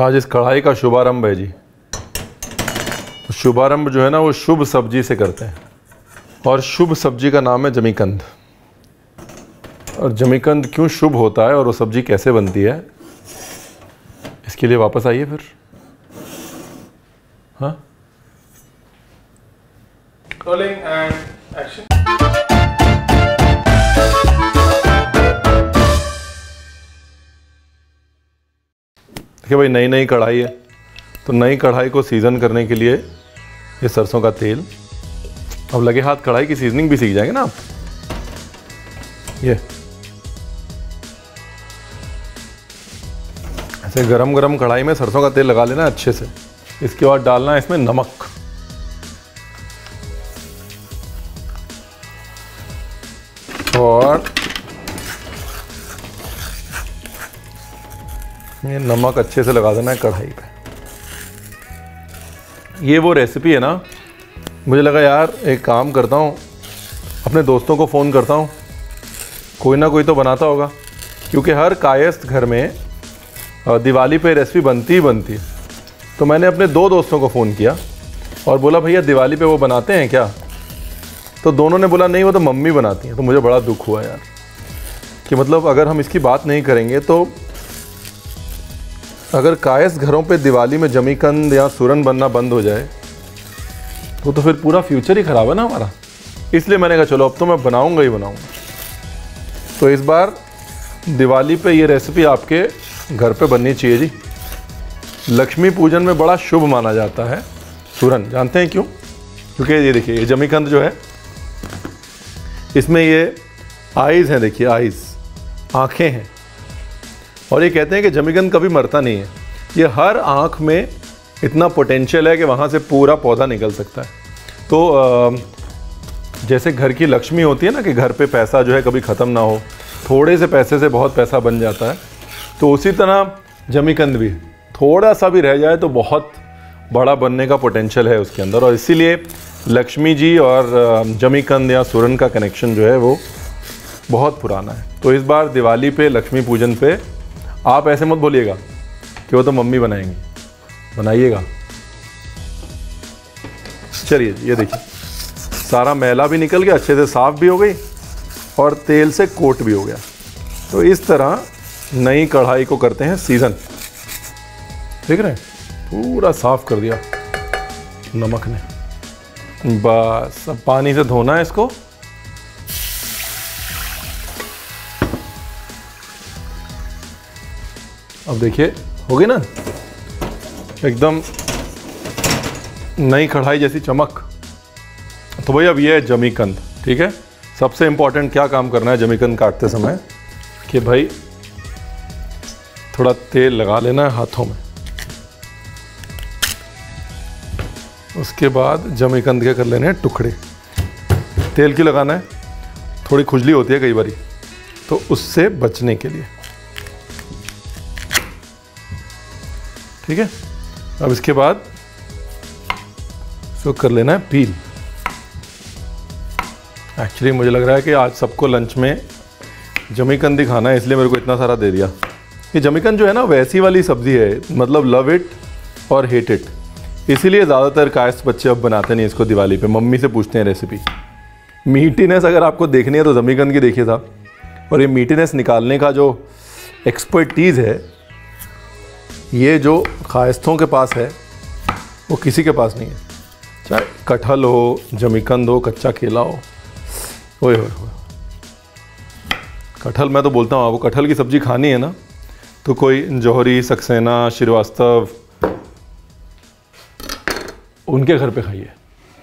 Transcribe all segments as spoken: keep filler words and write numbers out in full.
आज इस कढ़ाई का शुभारंभ है जी। शुभारंभ जो है ना वो शुभ सब्जी से करते हैं, और शुभ सब्जी का नाम है जमीकंद। और जमीकंद क्यों शुभ होता है और वो सब्जी कैसे बनती है, इसके लिए वापस आइए फिर। हाँ, रोलिंग एंड एक्शन। देखिए भाई, नई नई कढ़ाई है, तो नई कढ़ाई को सीजन करने के लिए ये सरसों का तेल। अब लगे हाथ कढ़ाई की सीजनिंग भी सीख जाएंगे ना आप। ये ऐसे गरम गरम कढ़ाई में सरसों का तेल लगा लेना अच्छे से। इसके बाद डालना है इसमें नमक। और ये नमक अच्छे से लगा देना है कढ़ाई पे। ये वो रेसिपी है ना, मुझे लगा यार एक काम करता हूँ, अपने दोस्तों को फ़ोन करता हूँ, कोई ना कोई तो बनाता होगा, क्योंकि हर कायस्थ घर में दिवाली पे रेसिपी बनती ही बनती है। तो मैंने अपने दो दोस्तों को फ़ोन किया और बोला भैया दिवाली पे वो बनाते हैं क्या? तो दोनों ने बोला नहीं वो तो मम्मी बनाती हैं। तो मुझे बड़ा दुख हुआ यार कि मतलब अगर हम इसकी बात नहीं करेंगे तो अगर कायस्थ घरों पे दिवाली में जमीकंद या सूरन बनना बंद हो जाए तो तो फिर पूरा फ्यूचर ही ख़राब है ना हमारा। इसलिए मैंने कहा चलो अब तो मैं बनाऊंगा ही बनाऊंगा। तो इस बार दिवाली पे ये रेसिपी आपके घर पे बननी चाहिए जी। लक्ष्मी पूजन में बड़ा शुभ माना जाता है सूरन। जानते हैं क्यों? क्योंकि ये देखिए ये जमीकंद जो है इसमें ये आइज़ हैं, देखिए आइज़, आँखें हैं। और ये कहते हैं कि जमीकंद कभी मरता नहीं है। ये हर आँख में इतना पोटेंशियल है कि वहाँ से पूरा पौधा निकल सकता है। तो जैसे घर की लक्ष्मी होती है ना कि घर पे पैसा जो है कभी ख़त्म ना हो, थोड़े से पैसे से बहुत पैसा बन जाता है, तो उसी तरह जमीकंद भी थोड़ा सा भी रह जाए तो बहुत बड़ा बनने का पोटेंशियल है उसके अंदर। और इसीलिए लक्ष्मी जी और जमीकंद या सूरन का कनेक्शन जो है वो बहुत पुराना है। तो इस बार दिवाली पे लक्ष्मी पूजन पे आप ऐसे मत बोलिएगा कि वो तो मम्मी बनाएंगी, बनाइएगा। चलिए ये देखिए सारा मैला भी निकल गया, अच्छे से साफ़ भी हो गई और तेल से कोट भी हो गया। तो इस तरह नई कढ़ाई को करते हैं सीजन। देख रहे हैं पूरा साफ़ कर दिया नमक ने। बस अब पानी से धोना है इसको। अब देखिए हो गई ना एकदम नई कढ़ाई जैसी चमक। तो भाई अब ये है जमीकंद, ठीक है। सबसे इम्पोर्टेंट क्या काम करना है जमीकंद काटते समय कि भाई थोड़ा तेल लगा लेना है हाथों में। उसके बाद जमीकंद के कर लेने हैं टुकड़े। तेल क्यों लगाना है? थोड़ी खुजली होती है कई बारी, तो उससे बचने के लिए, ठीक है। अब इसके बाद इसको कर लेना है पील। एक्चुअली मुझे लग रहा है कि आज सबको लंच में जमीकंद ही खाना है, इसलिए मेरे को इतना सारा दे दिया। ये जमीकंद जो है ना वैसी वाली सब्ज़ी है, मतलब लव इट और हेट इट। इसीलिए ज़्यादातर कायस्थ बच्चे अब बनाते नहीं इसको दिवाली पे, मम्मी से पूछते हैं रेसिपी। मीठीनेस अगर आपको देखनी है तो जमीकंद की देखिए साहब। और ये मीठीनेस निकालने का जो एक्सपर्टीज़ है ये जो कायस्थों के पास है वो किसी के पास नहीं है। चाहे कटहल हो, जमीकंद हो, कच्चा केला हो, ओए होए होए। कटहल मैं तो बोलता हूँ आपको कटहल की सब्ज़ी खानी है ना तो कोई जौहरी, सक्सेना, श्रीवास्तव उनके घर पे खाइए।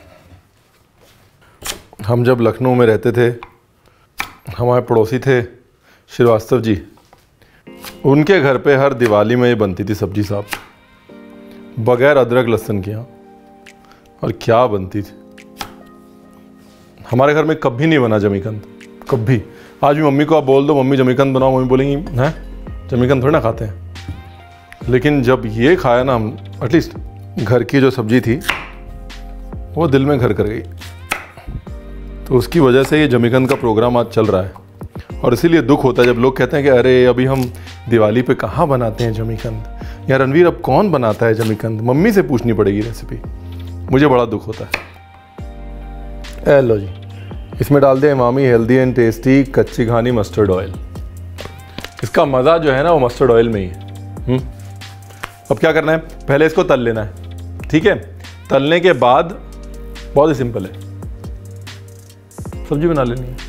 हम जब लखनऊ में रहते थे, हमारे पड़ोसी थे श्रीवास्तव जी, उनके घर पे हर दिवाली में ये बनती थी सब्जी साहब, बगैर अदरक लहसुन के। यहाँ और क्या बनती थी। हमारे घर में कभी नहीं बना जमीकंद, कभी। आज भी मम्मी को आप बोल दो मम्मी जमीकंद बनाओ, मम्मी बोलेंगी हैं जमीकंद थोड़ी ना खाते हैं। लेकिन जब ये खाया ना हम, एटलीस्ट घर की जो सब्जी थी वो दिल में घर कर गई। तो उसकी वजह से ये जमीकंद का प्रोग्राम आज चल रहा है। और इसीलिए दुख होता है जब लोग कहते हैं कि अरे अभी हम दिवाली पे कहाँ बनाते हैं जमीकंद, यार रणवीर अब कौन बनाता है जमीकंद, मम्मी से पूछनी पड़ेगी रेसिपी, मुझे बड़ा दुख होता है। ए लो जी, इसमें डाल दें इमामी हेल्दी एंड टेस्टी कच्ची घानी मस्टर्ड ऑयल। इसका मज़ा जो है ना वो मस्टर्ड ऑयल में ही है। हुँ? अब क्या करना है, पहले इसको तल लेना है, ठीक है। तलने के बाद बहुत ही सिंपल है, सब्जी बना लेनी है।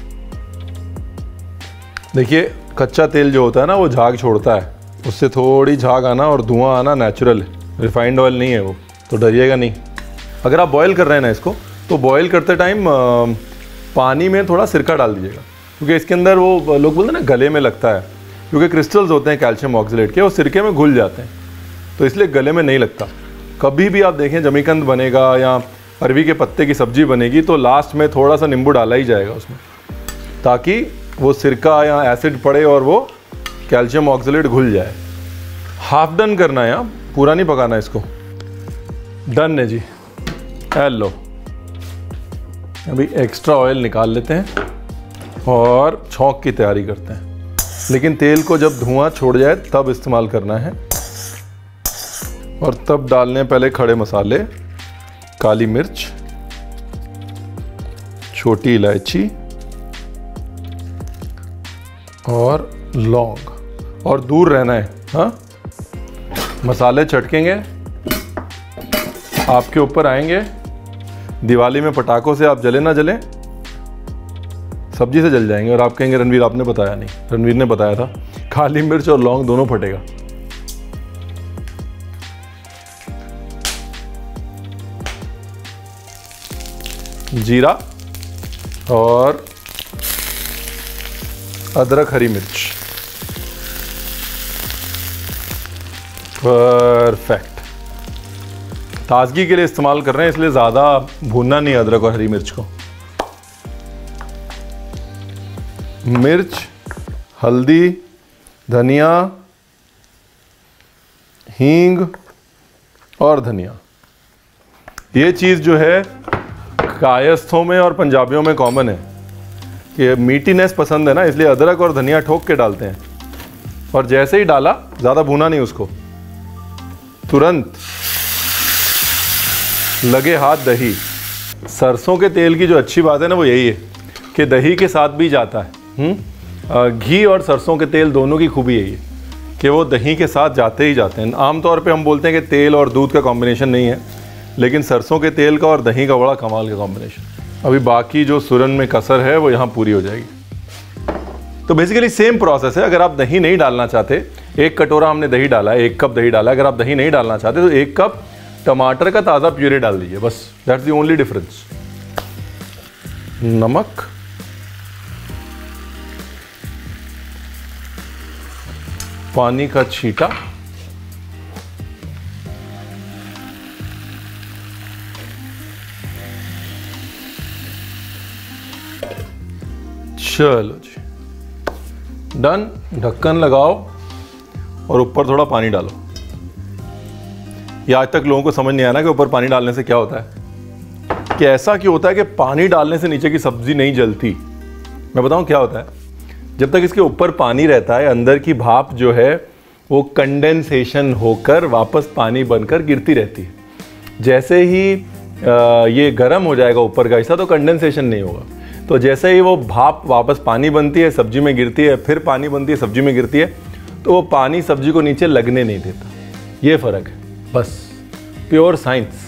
देखिए कच्चा तेल जो होता है ना वो झाग छोड़ता है, उससे थोड़ी झाग आना और धुआं आना नेचुरल है, रिफाइंड ऑयल नहीं है वो, तो डरिएगा नहीं। अगर आप बॉईल कर रहे हैं ना इसको, तो बॉईल करते टाइम पानी में थोड़ा सिरका डाल दीजिएगा, क्योंकि इसके अंदर वो लोग बोलते हैं ना गले में लगता है, क्योंकि क्रिस्टल्स होते हैं कैल्शियम ऑक्सलेट के, वो सिरके में घुल जाते हैं, तो इसलिए गले में नहीं लगता। कभी भी आप देखें जमीकंद बनेगा या अरवी के पत्ते की सब्जी बनेगी तो लास्ट में थोड़ा सा नींबू डाला ही जाएगा उसमें, ताकि वो सिरका या एसिड पड़े और वो कैल्शियम ऑक्सलेट घुल जाए। हाफ डन करना है, पूरा नहीं पकाना इसको। डन है जी। हेलो, अभी एक्स्ट्रा ऑयल निकाल लेते हैं और छौंक की तैयारी करते हैं, लेकिन तेल को जब धुआं छोड़ जाए तब इस्तेमाल करना है। और तब डालने पहले खड़े मसाले, काली मिर्च, छोटी इलायची और लौंग, और दूर रहना है। हाँ, मसाले चटकेंगे, आपके ऊपर आएंगे। दिवाली में पटाखों से आप जले ना जले, सब्जी से जल जाएंगे और आप कहेंगे रणवीर आपने बताया नहीं। रणवीर ने बताया था, काली मिर्च और लौंग दोनों फटेगा। जीरा और अदरक, हरी मिर्च, परफेक्ट। ताजगी के लिए इस्तेमाल कर रहे हैं, इसलिए ज़्यादा भूनना नहीं अदरक और हरी मिर्च को। मिर्च, हल्दी, धनिया, हींग और धनिया, ये चीज़ जो है कायस्थों में और पंजाबियों में कॉमन है कि मीठीनेस पसंद है ना, इसलिए अदरक और धनिया ठोक के डालते हैं। और जैसे ही डाला, ज़्यादा भूना नहीं उसको, तुरंत लगे हाथ दही। सरसों के तेल की जो अच्छी बात है ना वो यही है कि दही के साथ भी जाता है। हुँ? घी और सरसों के तेल दोनों की खूबी यही है कि वो दही के साथ जाते ही जाते हैं। आमतौर पे हम बोलते हैं कि तेल और दूध का कॉम्बिनेशन नहीं है, लेकिन सरसों के तेल का और दही का बड़ा कमाल का कॉम्बिनेशन। अभी बाकी जो सुरन में कसर है वो यहाँ पूरी हो जाएगी। तो बेसिकली सेम प्रोसेस है। अगर आप दही नहीं डालना चाहते, एक कटोरा हमने दही डाला, एक कप दही डाला, अगर आप दही नहीं डालना चाहते तो एक कप टमाटर का ताज़ा प्यूरे डाल दीजिए, बस। That's the only difference. नमक, पानी का छींटा, चलो जी, डन। ढक्कन लगाओ और ऊपर थोड़ा पानी डालो। ये आज तक लोगों को समझ नहीं आया ना कि ऊपर पानी डालने से क्या होता है, कि ऐसा क्यों होता है कि पानी डालने से नीचे की सब्जी नहीं जलती। मैं बताऊं क्या होता है, जब तक इसके ऊपर पानी रहता है, अंदर की भाप जो है वो कंडेंसेशन होकर वापस पानी बनकर गिरती रहती है। जैसे ही आ, ये गर्म हो जाएगा ऊपर का हिस्सा, तो कंडेंसेशन नहीं होगा। तो जैसे ही वो भाप वापस पानी बनती है, सब्जी में गिरती है, फिर पानी बनती है, सब्जी में गिरती है, तो वो पानी सब्जी को नीचे लगने नहीं देता। ये फ़र्क है, बस, प्योर साइंस।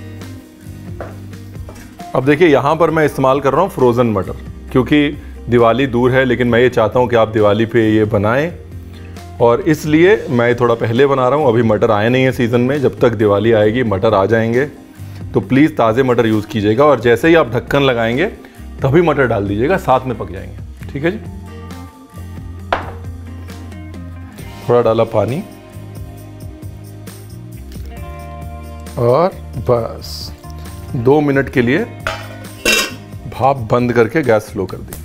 अब देखिए यहाँ पर मैं इस्तेमाल कर रहा हूँ फ्रोज़न मटर, क्योंकि दिवाली दूर है, लेकिन मैं ये चाहता हूँ कि आप दिवाली पे ये बनाएं, और इसलिए मैं थोड़ा पहले बना रहा हूँ। अभी मटर आए नहीं है सीज़न में, जब तक दिवाली आएगी मटर आ जाएंगे। तो प्लीज़ ताज़े मटर यूज़ कीजिएगा, और जैसे ही आप ढक्कन लगाएंगे तभी मटर डाल दीजिएगा, साथ में पक जाएंगे। ठीक है जी। थोड़ा डाला पानी और बस दो मिनट के लिए भाप बंद करके गैस स्लो कर दी।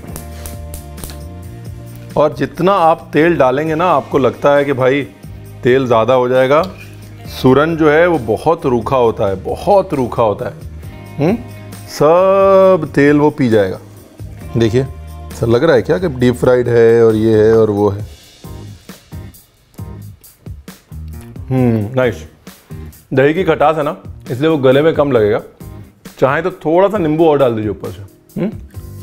और जितना आप तेल डालेंगे ना, आपको लगता है कि भाई तेल ज़्यादा हो जाएगा, सूरन जो है वो बहुत रूखा होता है, बहुत रूखा होता है। हुँ? सब तेल वो पी जाएगा। देखिए सर, लग रहा है क्या कि डीप फ्राइड है और ये है और वो है। Hmm nice. दही की खटास है ना, इसलिए वो गले में कम लगेगा। चाहे तो थोड़ा सा नींबू और डाल दीजिए ऊपर से। Hmm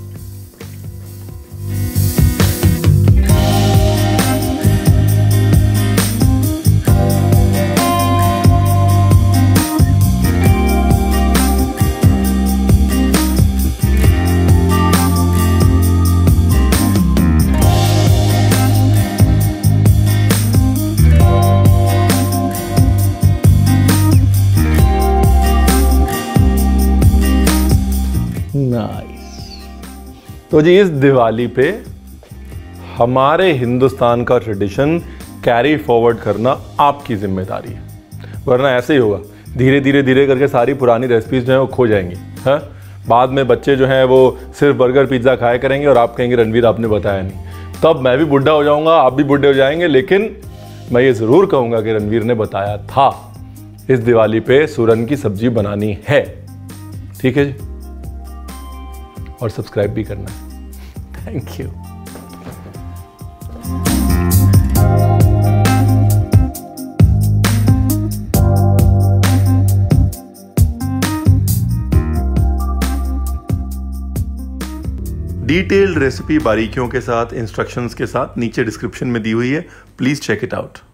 nice. तो जी इस दिवाली पे हमारे हिंदुस्तान का ट्रेडिशन कैरी फॉरवर्ड करना आपकी जिम्मेदारी है, वरना ऐसे ही होगा, धीरे धीरे धीरे करके सारी पुरानी रेसिपीज जो हैं वो खो जाएंगी। हाँ, बाद में बच्चे जो हैं वो सिर्फ बर्गर पिज्ज़ा खाया करेंगे और आप कहेंगे रणवीर आपने बताया नहीं। तब मैं भी बुढ़ा हो जाऊंगा, आप भी बुढ़े हो जाएंगे, लेकिन मैं ये ज़रूर कहूँगा कि रणवीर ने बताया था इस दिवाली पे सूरन की सब्जी बनानी है। ठीक है जी, और सब्सक्राइब भी करना। Thank you. डिटेल्ड रेसिपी बारीकियों के साथ, इंस्ट्रक्शंस के साथ नीचे डिस्क्रिप्शन में दी हुई है, प्लीज चेक इट आउट।